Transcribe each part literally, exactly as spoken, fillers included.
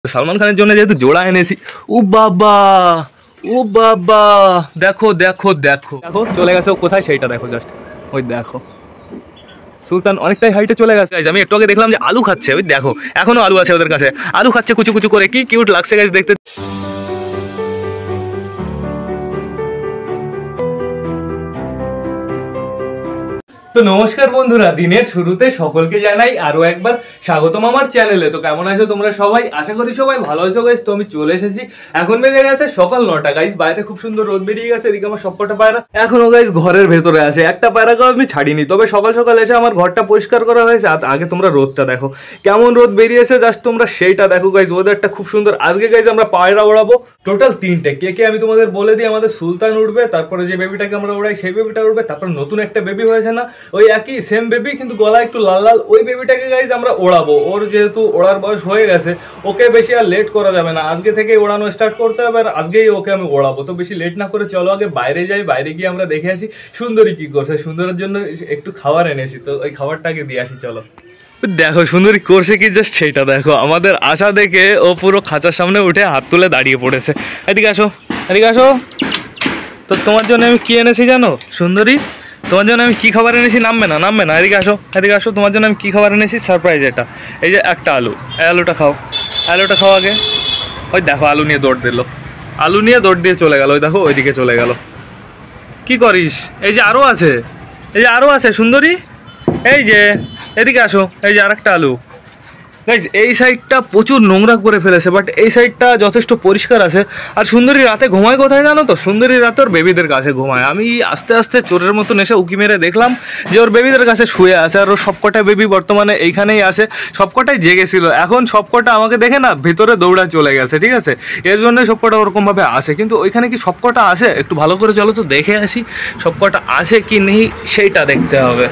সালমান খানের জন্য যেহেতু জোড়া এনেছি। ও বাবা, ও বাবা, দেখো দেখো দেখো দেখো চলে গেছে ও কোথায় সেইটা দেখো, জাস্ট ওই দেখো সুলতান অনেকটাই হাইটে চলে গেছে। আমি একটু আগে দেখলাম যে আলু খাচ্ছে, ওই দেখো এখনো আলু আছে ওদের কাছে, আলু খাচ্ছে কুচু কুচু করে, কি কিউট লাগছে গাইস দেখতে। তো নমস্কার বন্ধুরা, দিনের শুরুতে সকলকে জানাই আরো একবার স্বাগতম আমার চ্যানেলে। তো কেমন আছো তোমরা সবাই? আশা করি সবাই ভালো আছো গাইস। তো আমি চলে এসেছি, এখন বেজে গেছে সকাল নটা গাইস। বাইরে খুব সুন্দর রোদ বেরিয়ে গেছে, এদিকে আমার সবকটা পায়রা এখনো গাইস ঘরের ভেতরে আছে, একটা পায়রাকেও আমি ছাড়িনি। তবে সকাল সকাল এসে আমার ঘরটা পরিষ্কার করা হয়েছে। আগে তোমরা রোদটা দেখো, কেমন রোদ বেরিয়েছে, জাস্ট তোমরা সেইটা দেখো গাইস। ওয়েদারটা খুব সুন্দর। আজকে গাইস আমরা পায়রা ওড়াবো টোটাল তিনটে। কে কে আমি তোমাদের বলে দিই। আমাদের সুলতান উঠবে, তারপরে যে বেবিটাকে আমরা ওড়াই সেই বেবিটা উঠবে, তারপর নতুন একটা বেবি হয়েছে না, ওই একই সেম বেবি কিন্তু গলা একটু লাল লাল, ওই বেবিটাকে গাইজ আমরা ওড়াবো। ওর যেহেতু ওড়ার বয়স হয়ে গেছে, ওকে বেশি আর লেট করা যাবে না, আজকে থেকে ওড়ানো স্টার্ট করতে হবে। আর আজকেই ওকে আমি ওড়াবো। তো বেশি লেট না করে চলো আগে বাইরে যাই, বাইরে গিয়ে আমরা দেখে আসি সুন্দরী কি করছে। সুন্দরের জন্য একটু খাবার এনেছি, তো ওই খাবারটাকে দিয়ে আসি চলো। দেখো সুন্দরী করছে কি, জাস্ট সেইটা দেখো। আমাদের আশা দেখে ও পুরো খাঁচার সামনে উঠে হাত তুলে দাঁড়িয়ে পড়েছে। এদিকে আসো, এদিকে আসো। তো তোমার জন্য আমি কি এনেছি জানো সুন্দরী? তোমার জন্য আমি কী খাবার এনেছি, নামবে না নামবে না, এদিকে আসো, এদিকে আসো। তোমার জন্য আমি কী খাবার এনেছি, সারপ্রাইজ এটা। এই যে একটা আলু, এই আলুটা খাও, আলুটা খাও আগে। ওই দেখো আলু নিয়ে দৌড় দিল, আলু নিয়ে দৌড় দিয়ে চলে গেল, ওই দেখো ওইদিকে চলে গেল। কি করিস? এই যে আরও আছে, এই যে আরও আছে সুন্দরী, এই যে এদিকে আসো। এই যে আর একটা আলু গাইজ। এই সাইডটা প্রচুর নোংরা করে ফেলেছে, বাট এই সাইডটা যথেষ্ট পরিষ্কার আছে। আর সুন্দরী রাতে ঘুমায় কোথায় জানো তো? সুন্দরী রাতে ওর বেবিদের কাছে ঘুমায়। আমি আস্তে আস্তে চোরের মতন এসে উকি মেরে দেখলাম যে ওর বেবিদের কাছে শুয়ে আছে। আর ওর সবকটা বেবি বর্তমানে এইখানেই আছে, সবকটাই জেগেছিল। এখন সবকটা আমাকে দেখে না ভিতরে দৌড়া চলে গেছে, ঠিক আছে? এর জন্য সবকটা ওরকমভাবে আসে। কিন্তু ওইখানে কি সবকটা আসে? একটু ভালো করে চলো তো দেখে আসি সবকটা আসে কি নেই, সেইটা দেখতে হবে।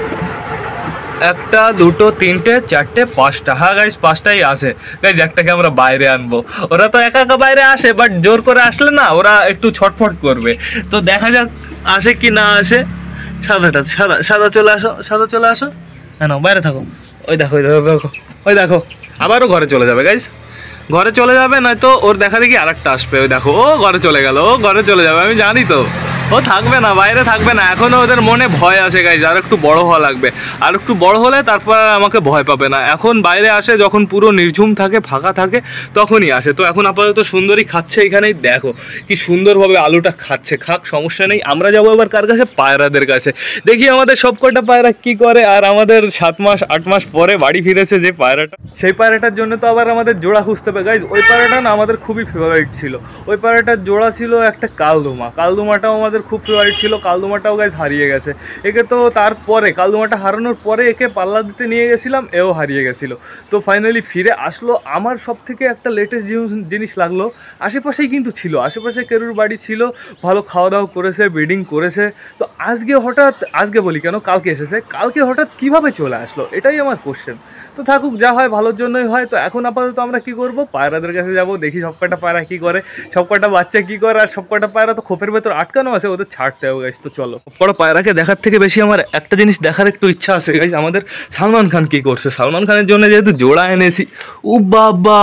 একটা, দুটো, তিনটে, চারটে, পাঁচটা। হ্যাঁ গাইজ পাঁচটাই আসে গাইজ। একটাকে আমরা বাইরে আনবো। ওরা তো একা একা বাইরে আসে, বাট জোর করে আসলে না ওরা একটু ছটফট করবে। তো দেখা যাক আসে কি না আসে। সাদাটা সাদা সাদা চলে আসো, সাদা চলে আসো। হ্যাঁ না বাইরে থাকো। ওই দেখো ওই দেখো ওই দেখো আবারও ঘরে চলে যাবে গাইজ, ঘরে চলে যাবে। নয়তো ওর দেখা দেখি আর একটা আসবে। ওই দেখো ও ঘরে চলে গেল, ও ঘরে চলে যাবে। আমি জানি তো ও থাকবে না, বাইরে থাকবে না। এখনও ওদের মনে ভয় আছে গাইজ, আর একটু বড় হওয়া লাগবে। আর একটু বড় হলে তারপর আমাকে ভয় পাবে না। এখন বাইরে আসে যখন পুরো নির্ঝুম থাকে, ফাঁকা থাকে, তখনই আসে। তো এখন আপাতত সুন্দরী খাচ্ছে এইখানেই, দেখো কি সুন্দরভাবে আলুটা খাচ্ছে। খাক, সমস্যা নেই। আমরা যাবো এবার কার কাছে? পায়রাদের কাছে। দেখি আমাদের সবকটা পায়রা কি করে। আর আমাদের সাত মাস আট মাস পরে বাড়ি ফিরেছে যে পায়রাটা, সেই পায়রাটার জন্য তো আবার আমাদের জোড়া খুঁজতে হবে গাইজ। ওই পায়রাটা না আমাদের খুবই ফেভারিট ছিল। ওই পায়রাটার জোড়া ছিল একটা কালদুমা, কালদুমাটাও আমাদের খুব ফেভারিট ছিল। কালদুমাটাও গাইজ হারিয়ে গেছে। একে তো তারপরে কালদুমাটা হারানোর পরে একে পাল্লা দিতে নিয়ে গেছিলাম, এও হারিয়ে গেছিলো। তো ফাইনালি ফিরে আসলো। আমার সব থেকে একটা লেটেস্ট জিনিস লাগলো, আশেপাশেই কিন্তু ছিল, আশেপাশে কেরুর বাড়ি ছিল, ভালো খাওয়া দাওয়া করেছে, ব্রিডিং করেছে। তো আজকে হঠাৎ, আজকে বলি কেন কালকে এসেছে, কালকে হঠাৎ কীভাবে চলে আসলো, এটাই আমার কোশ্চেন। তো থাকুক, যা হয় ভালোর জন্যই হয়। তো এখন আপাতত আমরা কি করব, পায়রাদের কাছে যাব, দেখি সবকটা পায়রা কি করে, সবকটা বাচ্চা কি করে। আর সবকটা পায়রা তো খোপের ভেতর আটকানো আছে, ওদের ছাড়তে হবে গাইজ। তো চলো। বড় পায়রাকে দেখার থেকে বেশি আমার একটা জিনিস দেখার একটু ইচ্ছা আছে গাইজ, আমাদের সালমান খান কি করছে। সালমান খানের জন্য যেহেতু জোড়া এনেছি। ও বাবা,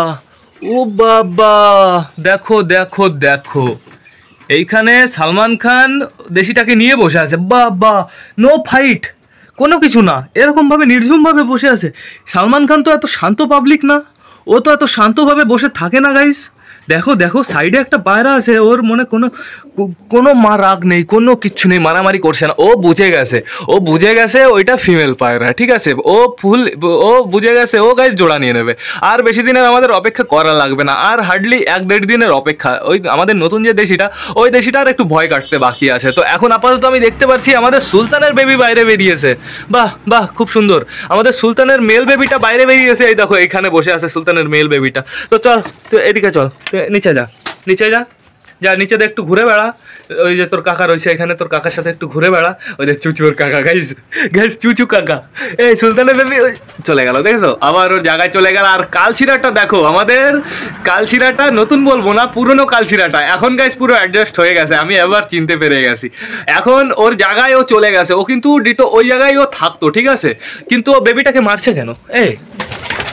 ও বাবা, দেখো দেখো দেখো, এইখানে সালমান খান দেশিটাকে নিয়ে বসে আছে। বাবা, নো ফাইট, কোনো কিছু না, এরকমভাবে নির্ঝুমভাবে বসে আছে। সালমান খান তো এত শান্ত পাবলিক না, ও তো এত শান্তভাবে বসে থাকে না গাইস। দেখো দেখো সাইডে একটা পায়রা আছে, ওর মনে কোনো কোনো মা রাগ নেই, কোনো কিচ্ছু নেই, মারামারি করছে না। ও বুঝে গেছে, ও বুঝে গেছে ওইটা ফিমেল পায়রা, ঠিক আছে? ও ফুল ও বুঝে গেছে, ও গাইস জোড়া নিয়ে নেবে। আর বেশি দিনের আমাদের অপেক্ষা করা লাগবে না, আর হার্ডলি এক দেড় দিনের অপেক্ষা। ওই আমাদের নতুন যে দেশিটা, ওই দেশিটার একটু ভয় কাটতে বাকি আছে। তো এখন আপাতত আমি দেখতে পাচ্ছি আমাদের সুলতানের বেবি বাইরে বেরিয়েছে। বাহ বাহ, খুব সুন্দর। আমাদের সুলতানের মেল বেবিটা বাইরে বেরিয়েছে। এই দেখো এইখানে বসে আছে সুলতানের মেল বেবিটা। তো চল, তো এদিকে চল, তো নিচে যা, নিচে যা, যা নিচে দিয়ে একটু ঘুরে বেড়া। ওই যে তোর কাকা রয়েছে এখানে, তোর কাকার সাথে একটু ঘুরে বেড়া। ওই যে চুচু ওর কাকা, গাইস গাইস চুচু কাকা। এই সুলতানের বেবি চলে গেল, দেখেছো? আবার ওর জায়গায় চলে গেল। আর কালশিরাটা দেখো, আমাদের কালশিরাটা নতুন বলবো না, পুরনো কালশিরাটা এখন গাইস পুরো অ্যাডজাস্ট হয়ে গেছে। আমি এবার চিনতে পেরে গেছি। এখন ওর জায়গায় ও চলে গেছে। ও কিন্তু ডিটো ওই জায়গায় ও থাকতো, ঠিক আছে? কিন্তু ও বেবিটাকে মারছে কেন? এই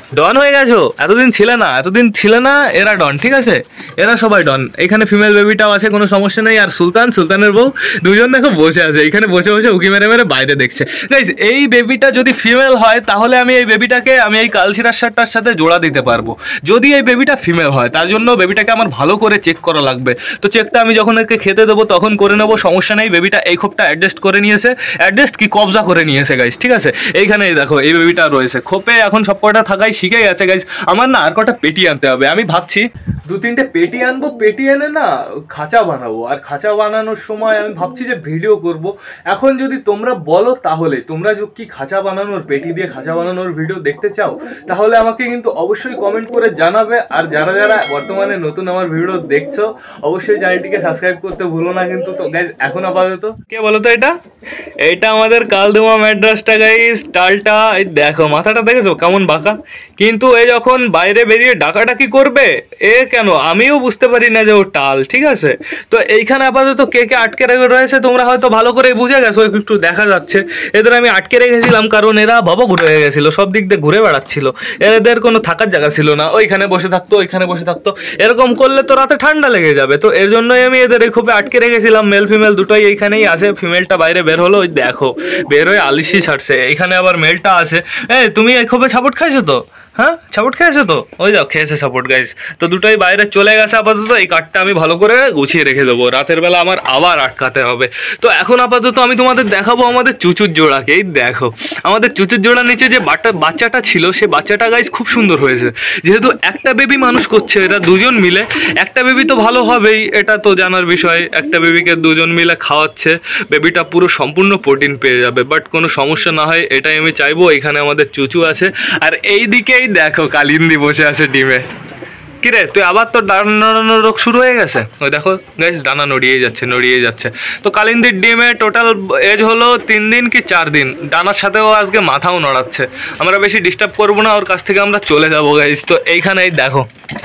ডন হয়ে গেছো, এতদিন ছিলে না, এতদিন ছিলে না, এরা ডন, ঠিক আছে, এরা সবাই ডন। এখানে ফিমেল বেবিটাও আছে, কোনো সমস্যা নেই। আর সুলতান, সুলতানের বউ, দুজন দেখো বসে আছে এখানে, বসে বসে উকি মেরে মেরে বাইরে দেখছে। গাইস এই বেবিটা যদি ফিমেল হয় তাহলে আমি এই বেবিটাকে আমি এই কালশিরার শার্টটার সাথে জোড়া দিতে পারবো। যদি এই বেবিটা ফিমেল হয় তার জন্য বেবিটাকে আমার ভালো করে চেক করা লাগবে। তো চেকটা আমি যখন একে খেতে দেবো তখন করে নেবো, সমস্যা নেই। বেবিটা এই খোপটা অ্যাডজাস্ট করে নিয়েছে, অ্যাডজাস্ট কি কবজা করে নিয়েছে গাইস, ঠিক আছে। এইখানে দেখো এই বেবিটা রয়েছে খোপে, এখন সব কটা থাকাই শিখে গেছে গাইস। আমার না আর কটা পেটি আনতে হবে, আমি ভাবছি দু তিনটে পেটি আনবো, পেটি এনে না খাঁচা বানাবো। আর খাঁচা বানানোর সময় আমি ভাবছি যে ভিডিও করব। এখন যদি তোমরা বলো তাহলে তোমরা যদি কি খাঁচা বানানোর, পেটি দিয়ে খাঁচা বানানোর ভিডিও দেখতে চাও তাহলে আমাকে কিন্তু অবশ্যই কমেন্ট করে জানাবে। আর যারা যারা বর্তমানে নতুন আমার ভিডিও দেখছো অবশ্যই চ্যানেলটিকে সাবস্ক্রাইব করতে ভুলো না কিন্তু। তো গাইজ এখন আপাতত কে বলো তো, এটা এটা আমাদের কালদুমা ম্যাড্রাসটা গাইজ, টালটা এই দেখো, মাথাটা দেখেছো কেমন বাঁকা, কিন্তু এ যখন বাইরে বেরিয়ে ডাকাডাকি করবে এ কেন আমিও বুঝতে পারি না যে ও টাল, ঠিক আছে। তো এইখানে আপাতত কে কে আটকে রেখে রয়েছে তোমরা হয়তো ভালো করে বুঝে গেছো, একটু দেখা যাচ্ছে। এদের আমি আটকে রেখেছিলাম কারণ এরা বাবা ঘুরে হয়ে গেছিলো, সব দিক দিয়ে ঘুরে বেড়াচ্ছিল, এদের কোনো থাকার জায়গা ছিল না, ওইখানে বসে থাকতো ওইখানে বসে থাকতো, এরকম করলে তো রাতে ঠান্ডা লেগে যাবে। তো এর জন্যই আমি এদের এই খুবই আটকে রেখেছিলাম। মেল ফিমেল দুটোই এইখানেই আছে, ফিমেলটা বাইরে বের হলো, ওই দেখো বের হয়ে আলিশি ছাড়ছে, এইখানে আবার মেলটা আছে। এই তুমি এই খুবই সাপোর্ট খাইছো তো, হ্যাঁ সাপোর্ট খেয়েছো তো, ওই যাও খেয়েছে সাপোর্ট গাইজ। তো দুটোই বাইরে চলে গেছে আপাতত, এই কাঠটা আমি ভালো করে গুছিয়ে রেখে দেবো, রাতের বেলা আমার আবার আটকাতে হবে। তো এখন আপাতত আমি তোমাদের দেখাবো আমাদের চুচুর জোড়াকে। এই দেখো আমাদের চুচুর জোড়ার নিচে যে বাচ্চাটা ছিল সে বাচ্চাটা গাইজ খুব সুন্দর হয়েছে। যেহেতু একটা বেবি মানুষ করছে এরা দুজন মিলে, একটা বেবি তো ভালো হবেই, এটা তো জানার বিষয়। একটা বেবিকে দুজন মিলে খাওয়াচ্ছে, বেবিটা পুরো সম্পূর্ণ প্রোটিন পেয়ে যাবে, বাট কোনো সমস্যা না হয় এটাই আমি চাইবো। এখানে আমাদের চুচু আছে, আর এই দিকেই দেখো কালিন্দি বসে আছে ডিমে। কিরে তুই আবার তোর ডানা নড়ানোর রোগ শুরু হয়ে গেছে, ওই দেখো গাইস ডানা নড়িয়ে যাচ্ছে নড়িয়ে যাচ্ছে। তো কালিন্দির ডিমে টোটাল এজ হলো তিন দিন কি চার দিন, ডানার সাথেও আজকে মাথাও নড়াচ্ছে। আমরা বেশি ডিস্টার্ব করবো না, ওর কাছ থেকে আমরা চলে যাবো গাইস। তো এইখানেই দেখো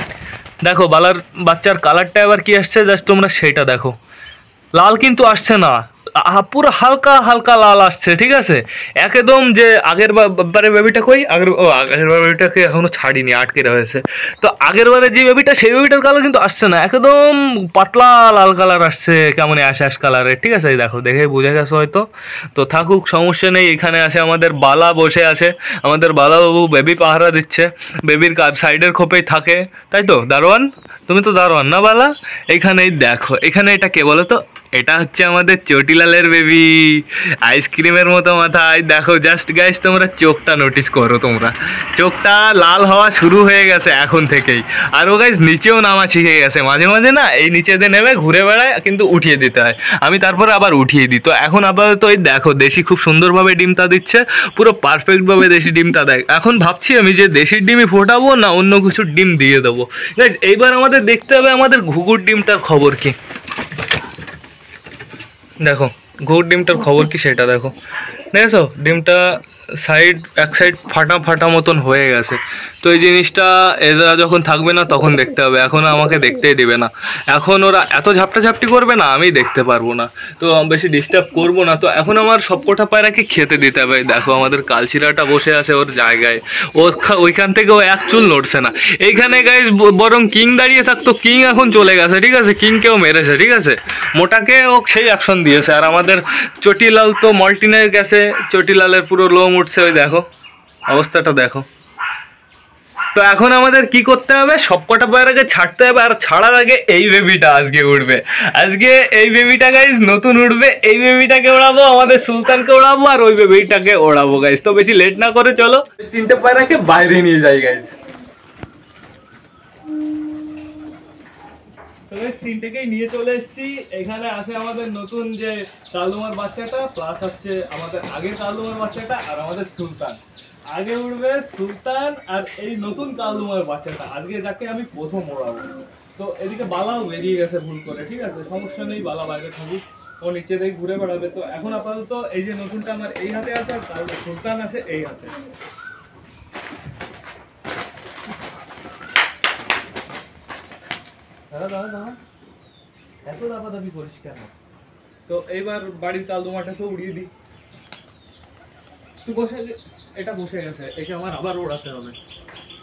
দেখো বালার বাচ্চার কালারটা এবার কি আসছে জাস্ট তোমরা সেইটা দেখো, লাল কিন্তু আসছে না, পুরো হালকা হালকা লাল আসছে, ঠিক আছে। একদম যে আগের বারে বেবিটা কই, আগের ও আগের বেবিটাকে এখনো ছাড়িনি, আটকে রয়েছে। তো আগের বারে যে বেবিটা সেই বেবিটার কালার কিন্তু আসছে না, একদম পাতলা লাল কালার আসছে, কেমন আশ আশ কালারের, ঠিক আছে। এই দেখো দেখে বুঝে গেছো হয়তো। তো থাকুক সমস্যা নেই। এখানে আছে আমাদের বালা বসে আছে, আমাদের বালাবাবু বেবি পাহারা দিচ্ছে, বেবির সাইডের খোপেই থাকে, তাই তো দারোয়ান, তুমি তো দারোয়ান না বালা। এইখানেই দেখো, এখানে এটা কে বলো তো, এটা হচ্ছে আমাদের চটিলালের বেবি, আইসক্রিমের মতো মাথায় দেখো। জাস্ট গাইস তোমরা চোখটা নোটিস করো, তোমরা চোখটা লাল হওয়া শুরু হয়ে গেছে এখন থেকেই। আর ও গাইস নিচেও নামা শিখে গেছে, মাঝে মাঝে না এই নিচেতে নেমে ঘুরে বেড়ায়, কিন্তু উঠিয়ে দিতে হয়, আমি তারপরে আবার উঠিয়ে দিই। তো এখন আপাতত ওই দেখো দেশি খুব সুন্দরভাবে ডিমটা দিচ্ছে, পুরো পারফেক্টভাবে দেশি ডিমটা দেয়। এখন ভাবছি আমি যে দেশির ডিমই ফোটাবো না অন্য কিছুর ডিম দিয়ে দেবো। গাইস এইবার আমাদের দেখতে হবে আমাদের ঘুঘুর ডিমটার খবর কি। দেখো ঘুঘুর ডিমটার খবর কি সেটা দেখো, দেখেছো ডিমটা সাইড এক সাইড ফাটা ফাটা মতন হয়ে গেছে। তো এই জিনিসটা এরা যখন থাকবে না তখন দেখতে হবে, এখন আমাকে দেখতেই দেবে না, এখন ওরা এত ঝাপটা ঝাপটি করবে না, আমি দেখতে পারবো না, তো বেশি ডিস্টার্ব করবো না। তো এখন আমার সবকটা পায়রাকে খেতে দিতে হবে। দেখো আমাদের কালচিরাটা বসে আছে ওর জায়গায়, ও ওইখান থেকে ও এক চুল নড়ছে না। এইখানে গাইস বরং কিং দাঁড়িয়ে থাকতো, কিং এখন চলে গেছে, ঠিক আছে, কিংকেও মেরেছে, ঠিক আছে, মোটাকে ও সেই অ্যাকশন দিয়েছে। আর আমাদের চটিলাল তো মল্টিনে গেছে, চটিলালের পুরো লোম উঠছে, ওই দেখো অবস্থাটা দেখো। তো এখন আমাদের কি করতে হবে, সবকটা পায়রাকে ছাড়তে হবে, আর ছাড়ার আগে এই বেবিটা আজকে উঠবে, আজকে এই বেবিটা গাইজ নতুন উঠবে, এই বেবিটাকে ওড়াবো, আমাদের সুলতানকে ওড়াবো, আর ওই বেবিটাকে ওড়াবো গাইজ। তো বেশি লেট না করে চলো তিনটে পায়রাকে বাইরে নিয়ে যাই গাইজ। তিনটেকেই নিয়ে চলে এসেছি, এখানে আছে আমাদের নতুন যে কালদুমার বাচ্চাটা, প্লাস হচ্ছে আমাদের আগের কালদুমার বাচ্চাটা, আর আমাদের সুলতান। আগে উঠবে সুলতান আর এই নতুন কালদুমার বাচ্চাটা, আজকে যাকে আমি প্রথম ওড়াবো। তো এদিকে বালাও বেরিয়ে গেছে ভুল করে, ঠিক আছে, সমস্যা নেই, বালা বাইরে থাকুক, ও নিচে দিয়ে ঘুরে বেড়াবে। তো এখন আপাতত এই যে নতুনটা আমার এই হাতে আছে, আর কাল সুলতান আছে এই হাতে। দাদা দাদা দাদা এত দাপাদাপি করিস কেন? তো এইবার বাড়ির কালদুমাটাকে উড়িয়ে দিই, তুই বসে, এটা বসে গেছে, একে আমার আবার ওড়াতে হবে।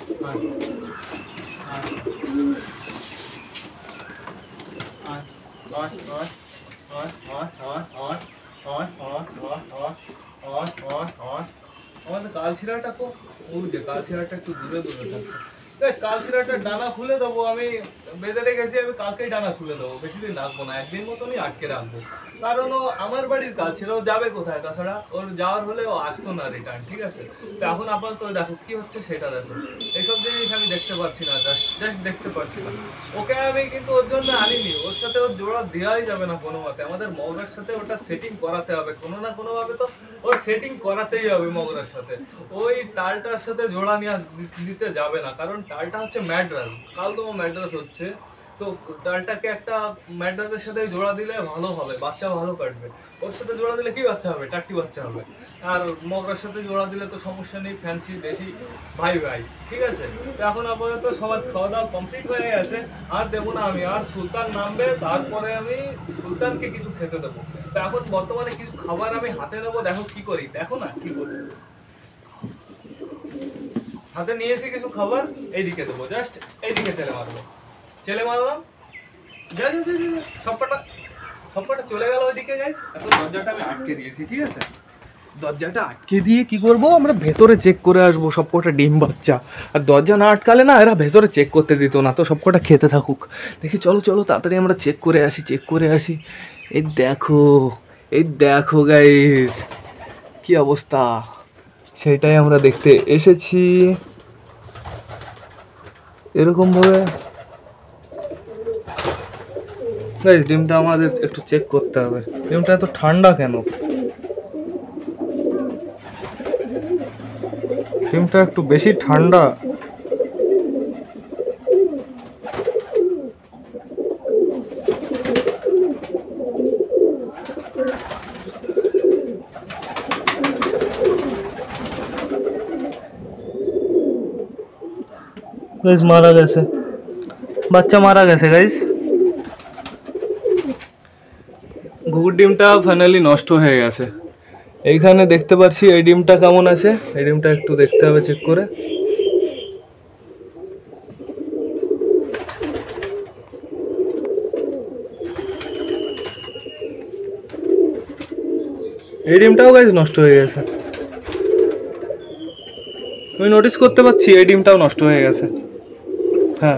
আমাদের কালশিরাটা খুব উঠছে, কালশিরাটা একটু দূরে দূরে থাকছে। কালশিরাটার ডানা খুলে দেবো, আমি বেঁধে রেখেছি, আমি কালকেই ডানা খুলে দেবো, বেশি দিন রাখবো না, একদিন মতনই আটকে রাখবো। কারণ ও আমার বাড়ির কালশিরা, ও যাবে কোথায়? তাছাড়া ওর যাওয়ার হলে ও আসতো না রিটার্ন, ঠিক আছে? তো এখন আপাতত দেখো কি হচ্ছে সেটা দেখো, এইসব জিনিস আমি দেখতে পাচ্ছি না, জাস্ট জাস্ট দেখতে পাচ্ছি না। ওকে আমি কিন্তু ওর জন্য আনিনি, ওর সাথে ওর জোড়া দেওয়াই যাবে না কোনো মতে, আমাদের মগরার সাথে ওটা সেটিং করাতে হবে, কোনো না কোনো ভাবে তো ওর সেটিং করাতেই হবে মগরার সাথে। ওই টালটার সাথে জোড়া নিয়ে দিতে যাবে না, কারণ টালটা হচ্ছে ম্যাড্রাস, কাল তোমার ম্যাড্রাস হচ্ছে, তো টালটাকে একটা ম্যাড্রাসের সাথে জোড়া দিলে ভালো হবে, বাচ্চা ভালো কাটবে। ওর সাথে জোড়া দিলে কি বাচ্চা হবে? টাট্টি বাচ্চা হবে। আর মগরার সাথে জোড়া দিলে তো সমস্যা নেই, ফ্যান্সি দেশি ভাই ভাই, ঠিক আছে? তো এখন আপাতত সবার খাওয়া দাওয়া কমপ্লিট হয়ে গেছে, আর দেবো না আমি, আর সুলতান নামবে, তারপরে আমি সুলতানকে কিছু খেতে দেবো। তো এখন বর্তমানে কিছু খাবার আমি হাতে নেবো, দেখো কি করি, দেখো না কি করি। হাতে নিয়ে এসে কিছু খাবার এইদিকে দেবো, জাস্ট এইদিকে চেলে মারবো, চেলে মারলাম, যা যা যা যা, সবকটা সবকটা চলে গেল ওইদিকে। গাইস এখন দরজাটা আমি আটকে দিয়েছি, ঠিক আছে? দরজাটা আটকে দিয়ে কি করব, আমরা ভেতরে চেক করে আসবো সবকটা ডিম বাচ্চা। আর দরজা না আটকালে না এরা ভেতরে চেক করতে দিত না, তো সবকটা খেতে থাকুক। দেখি চলো চলো তাড়াতাড়ি আমরা চেক করে আসি, চেক করে আসি। এই দেখো, এই দেখো গাইস কি অবস্থা, সেটাই আমরা দেখতে এসেছি। এরকম ভাবে গাইস ডিমটা আমাদের একটু চেক করতে হবে, ডিমটা এত ঠান্ডা কেন? ডিমটা একটু বেশি ঠান্ডা। গাইস মারা গেছে, বাচ্চা মারা গেছে গাইস। ঘুঘুর ডিমটা ফাইনালি নষ্ট হয়ে গেছে। এইখানে দেখতে পাচ্ছি এই ডিমটা কেমন আছে, এই ডিমটা একটু দেখতে হবে চেক করে। এই ডিমটাও গাইস নষ্ট হয়ে গেছে, আমি নোটিস করতে পারছি এই ডিমটাও নষ্ট হয়ে গেছে। হ্যাঁ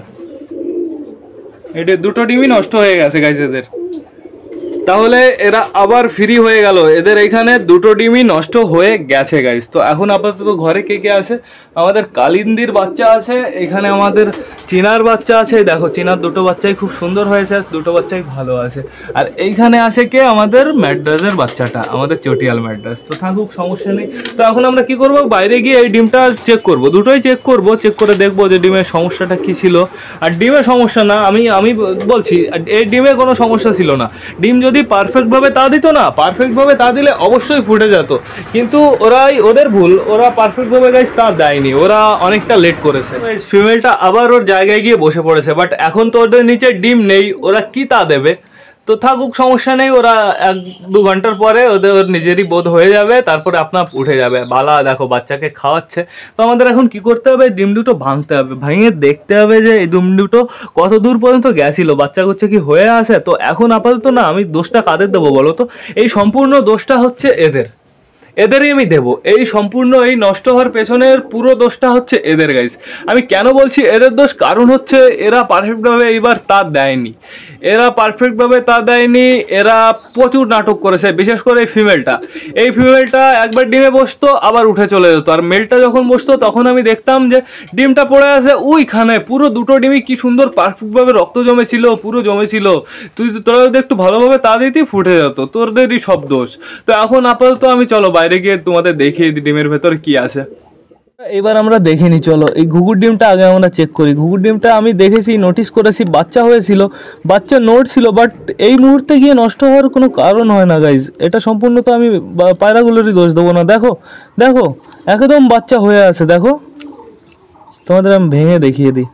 এটা দুটো ডিমই নষ্ট হয়ে গেছে গাইস এদের। তাহলে এরা আবার ফ্রি হয়ে গেল, এদের এইখানে দুটো ডিমই নষ্ট হয়ে গেছে গাইস। তো এখন আপাতত ঘরে কে কে আছে? আমাদের কালিন্দির বাচ্চা আছে, এখানে আমাদের চিনার বাচ্চা আছে, দেখো চিনার দুটো বাচ্চাই খুব সুন্দর হয়েছে, দুটো বাচ্চাই ভালো আছে। আর এইখানে আছে কে? আমাদের ম্যাড্রাসের বাচ্চাটা, আমাদের চটিয়াল ম্যাড্রাস। তো থাকুক, সমস্যা নেই। তো এখন আমরা কি করব, বাইরে গিয়ে এই ডিমটা চেক করব, দুটোই চেক করব, চেক করে দেখবো যে ডিমের সমস্যাটা কি ছিল। আর ডিমের সমস্যা না, আমি আমি বলছি এই ডিমে কোনো সমস্যা ছিল না। ডিম যদি পারফেক্টভাবে তা দিত না, পারফেক্টভাবে তা দিলে অবশ্যই ফুটে যেত, কিন্তু ওরাই ওদের ভুল, ওরা পারফেক্টভাবে গাইস তা দেয়নি, ওরা অনেকটা লেট করেছে। ফিমেলটা আবার ওর জায়গায় গিয়ে বসে পড়েছে, বাট এখন তো ওদের নিচে ডিম নেই, ওরা কি তা দেবে? তো থাকুক, সমস্যা নেই, ওরা এক দু ঘন্টার পরে ওদের ওর নিজেরই বোধ হয়ে যাবে, তারপরে আপনার উঠে যাবে। বালা দেখো বাচ্চাকে খাওয়াচ্ছে। তো আমাদের এখন কি করতে হবে, ডিম দুটো ভাঙতে হবে, ভাঙিয়ে দেখতে হবে যে এই ডিম দুটো কত দূর পর্যন্ত গেছিল, বাচ্চা কাচ্চা কি হয়ে আছে। তো এখন আপাতত না আমি দোষটা কাদের দেবো বলো তো? এই সম্পূর্ণ দোষটা হচ্ছে এদের, এদেরই আমি দেবো এই সম্পূর্ণ এই নষ্ট হওয়ার পেছনের পুরো দোষটা হচ্ছে এদের গাইস। আমি কেন বলছি এদের দোষ, কারণ হচ্ছে এরা পারফেক্টভাবে এইবার তা দেয়নি, এরা পারফেক্টভাবে তা দেয়নি, এরা প্রচুর নাটক করেছে, বিশেষ করে এই ফিমেলটা। এই ফিমেলটা একবার ডিমে বসতো আবার উঠে চলে যেত, আর মেলটা যখন বসতো তখন আমি দেখতাম যে ডিমটা পড়ে আছে ওইখানে, পুরো দুটো ডিমই কি সুন্দর পারফেক্টভাবে রক্ত জমেছিল, পুরো জমেছিল। তুই তোরা যদি একটু ভালোভাবে তা দিতি ফুটে যেত, তোদেরই সব দোষ। তো এখন আপাতত আমি চলো বাইরে গিয়ে তোমাদের দেখিয়ে দিই ডিমের ভেতর কি আছে। এবার আমরা দেখে নি, চলো এই ঘুঘুর ডিমটা আগে আমরা চেক করি। ঘুঘুর ডিমটা আমি দেখেছি, নোটিস করেছি, বাচ্চা হয়েছিল, বাচ্চা নোট ছিল, বাট এই মুহূর্তে গিয়ে নষ্ট হওয়ার কোনো কারণ হয় না গাইজ। এটা সম্পূর্ণ তো আমি পায়রাগুলোরই দোষ দেবো না। দেখো দেখো একদম বাচ্চা হয়ে আছে, দেখো তোমাদের আমি ভেঙে দেখিয়ে দিই।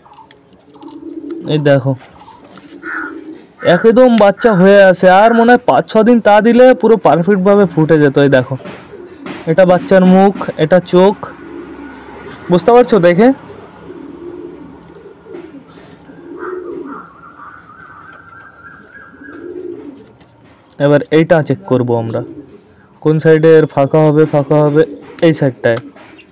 এই দেখো একদম বাচ্চা হয়ে আছে, আর মনে হয় পাঁচ ছ দিন তা দিলে পুরো পারফেক্টভাবে ফুটে যেত। এই দেখো, এটা বাচ্চার মুখ, এটা চোখ, বুঝতে পারছো দেখে? এবার এইটা চেক করব আমরা কোন সাইডে এর ফাঁকা হবে ফাঁকা হবে এই সাইডটায়।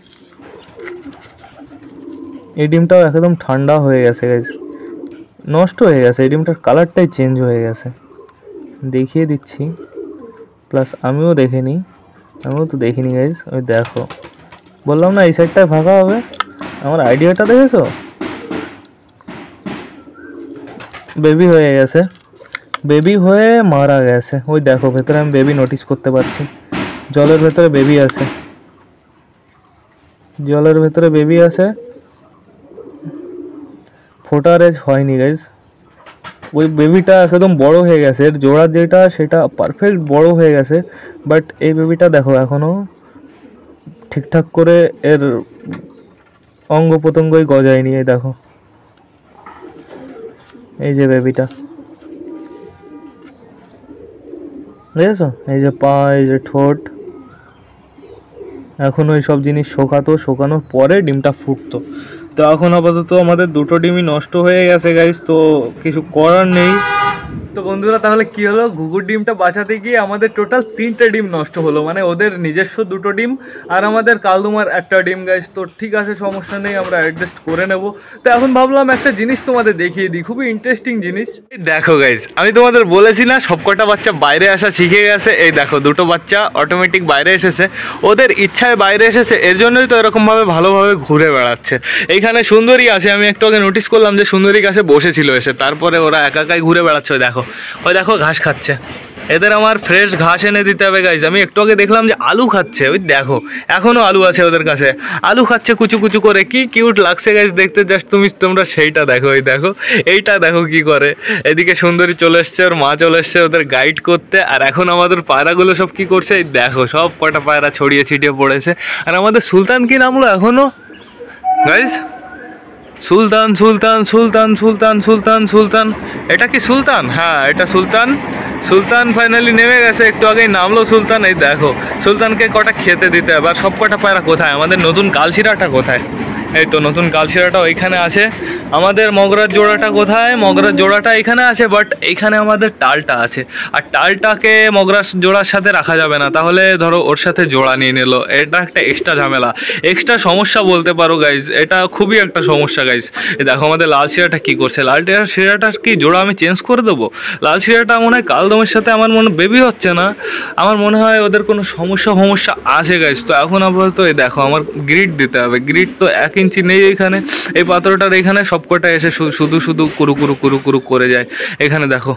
এই ডিমটাও একদম ঠান্ডা হয়ে গেছে গাইস, নষ্ট হয়ে গেছে, এই ডিমটার কালারটাই চেঞ্জ হয়ে গেছে। দেখিয়ে দিচ্ছি, প্লাস আমিও দেখে নিই, আমিও তো দেখিনি গাইস। ওই দেখো বললাম না এই সাইডটায় ফাঁকা হবে, আমার আইডিয়াটা দেখেছো? বেবি হয়ে গেছে, বেবি হয়ে মারা গেছে। ওই দেখো ভেতরে আমি বেবি নোটিস করতে পারছি, জলের ভেতরে বেবি আছে, জলের ভেতরে বেবি আছে। ফোটার এজ হয়নি গাইজ, ওই বেবিটা একদম বড় হয়ে গেছে, এর জোড়া যেটা সেটা পারফেক্ট বড় হয়ে গেছে, বাট এই বেবিটা দেখো এখনও ঠিকঠাক করে এর অঙ্গ প্রত্যঙ্গই গজায়নি। এই দেখো এই যে বেবিটা, বুঝেছো? এই যে পা, এই যে ঠোঁট, এখন ওই সব জিনিস শোকাতো, শোকানোর পরে ডিমটা ফুটতো। তো এখন আপাতত আমাদের দুটো ডিমই নষ্ট হয়ে গেছে গাইস, তো কিছু করার নেই। তো বন্ধুরা তাহলে কি হলো, ঘুঘুর ডিমটা বাঁচাতে গিয়ে আমাদের টোটাল তিনটে ডিম নষ্ট হলো, মানে ওদের নিজস্ব দুটো ডিম আর আমাদের কালদুমার একটা ডিম গাইস। তো ঠিক আছে, সমস্যা নেই, আমরা অ্যাডজাস্ট করে নেব। তো এখন ভাবলাম একটা জিনিস তোমাদের দেখিয়ে দিই, খুবই ইন্টারেস্টিং জিনিস। দেখো গাইস, আমি তোমাদের বলেছি না সবকটা বাচ্চা বাইরে আসা শিখে গেছে। এই দেখো দুটো বাচ্চা অটোমেটিক বাইরে এসেছে, ওদের ইচ্ছায় বাইরে এসেছে, এর জন্যই তো এরকমভাবে ভালোভাবে ঘুরে বেড়াচ্ছে। এইখানে সুন্দরী আছে, আমি একটু আগে নোটিস করলাম যে সুন্দরী কাছে বসেছিল এসে, তারপরে ওরা একা একাই ঘুরে বেড়াচ্ছে। ওই দেখো, ওই দেখো ঘাস খাচ্ছে, এদের আমার ফ্রেশ ঘাস এনে দিতে হবে গাইজ। আমি একটু আগে দেখলাম যে আলু খাচ্ছে, ওই দেখো এখনও আলু আছে ওদের কাছে, আলু খাচ্ছে কুচু কুচু করে, কি কিউট লাগছে গাইজ দেখতে। জাস্ট তুমি তোমরা সেইটা দেখো, এই দেখো এইটা দেখো কি করে। এদিকে সুন্দরী চলে এসছে, ওর মা চলে এসছে ওদের গাইড করতে। আর এখন আমাদের পায়রাগুলো সব কি করছে, এই দেখো সব কটা পায়রা ছড়িয়ে ছিটিয়ে পড়েছে। আর আমাদের সুলতান কি নামলো এখনও গাইজ, সুলতান সুলতান সুলতান সুলতান সুলতান সুলতান, এটা কি সুলতান? হ্যাঁ এটা সুলতান। সুলতান ফাইনালি নেমে গেছে, একটু আগেই নামলো সুলতান। এই দেখো সুলতানকে কটা খেতে দিতে হবে। আর সব কটা পায়রা কোথায়, আমাদের নতুন কালশিরাটা কোথায়? এই তো নতুন কালশিরাটা ওইখানে আছে। আমাদের মগরার জোড়াটা কোথায়? মগরার জোড়াটা এখানে আছে, বাট এইখানে আমাদের টালটা আছে। আর টালটাকে মগরার জোড়ার সাথে রাখা যাবে না, তাহলে ধরো ওর সাথে জোড়া নিয়ে নিল, এটা একটা এক্সট্রা ঝামেলা, এক্সট্রা সমস্যা বলতে পারো গাইজ। এটা খুবই একটা সমস্যা গাইজ। দেখো আমাদের লাল শিরাটা কী করছে, লাল শিরাটার কি জোড়া আমি চেঞ্জ করে দেবো? লাল শিরাটা মনে হয় কালদমের সাথে আমার মনে বেবি হচ্ছে না, আমার মনে হয় ওদের কোনো সমস্যা সমস্যা আছে গাইজ। তো এখন আপাতত এই দেখো আমার গ্রিড দিতে হবে, গ্রিড তো এক ইঞ্চি নেই এখানে, এই পাথরটার এখানে সবকটা এসে শুধু শুধু কুরু কুরু কুরু কুরু করে যায়। এখানে দেখো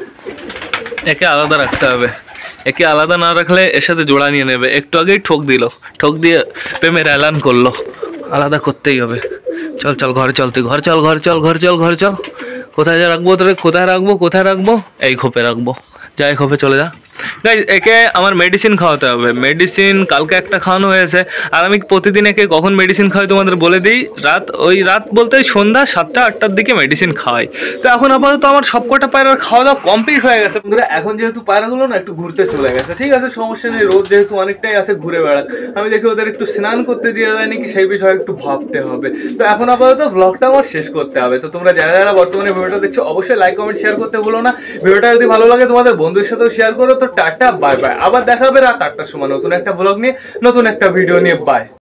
একে আলাদা রাখতে হবে, একে আলাদা না রাখলে এর সাথে জোড়া নিয়ে নেবে। একটু আগেই ঠোক দিল, ঠোক দিয়ে প্রেমের এলান করলো, আলাদা করতেই হবে। চল চল ঘরে চল, তুই ঘর চল, ঘর চল, ঘর চল, ঘর চল। কোথায় যা রাখবো তোরে, কোথায় রাখবো, কোথায় রাখবো? এই খোপে রাখবো, যা এই খোপে চলে যা। গাইজ একে আমার মেডিসিন খাওয়াতে হবে, মেডিসিন কালকে একটা খাওয়ানো হয়েছে। আর আমি প্রতিদিন একে কখন মেডিসিন খাওয়াই তোমাদের বলে দিই, রাত ওই রাত বলতে সন্ধ্যা সাতটা আটটার দিকে মেডিসিন খাওয়াই। তো এখন আপাতত আমার সবকটা পায়রার খাওয়া দাওয়া কমপ্লিট হয়ে গেছে বন্ধুরা। এখন যেহেতু পায়রাগুলো না একটু ঘুরতে চলে গেছে, ঠিক আছে সমস্যা নেই, রোদ যেহেতু অনেকটাই আছে ঘুরে বেড়াক। আমি দেখি ওদের একটু স্নান করতে দেওয়া যায় নাকি সেই বিষয়ে একটু ভাবতে হবে। তো এখন আপাতত ব্লগটা আমার শেষ করতে হবে। তো তোমরা যারা যারা বর্তমানে ভিডিওটা দেখছো অবশ্যই লাইক কমেন্ট শেয়ার করতে ভুলো না। ভিডিওটা যদি ভালো লাগে তোমাদের বন্ধুদের সাথেও শেয়ার করো। তো টাটা বাই বাই, আবার দেখা হবে রাত আটটার সময় নতুন একটা ব্লগ নিয়ে, নতুন একটা ভিডিও নিয়ে। বাই।